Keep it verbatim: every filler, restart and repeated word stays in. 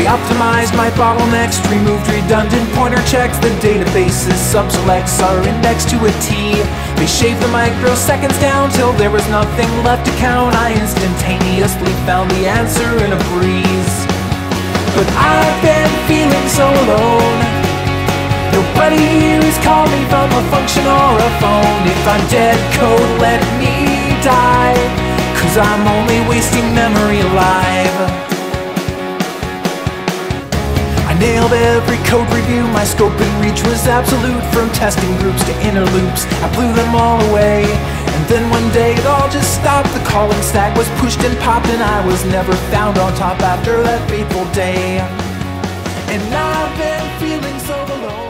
optimized my bottlenecks, removed redundant pointer checks. The database's subselects are indexed to a T. They shaved the microseconds down till there was nothing left to count. I instantaneously found the answer in a breeze. But I've been feeling so alone. Nobody here has called me from a function or a phone. If I'm dead code, let me die, 'cause I'm only wasting memory alive. I nailed every code review, my scope and reach was absolute. From testing groups to inner loops, I blew them all away. And then one day it all just stopped. The calling stack was pushed and popped, and I was never found on top after that fateful day. And I've been feeling so alone.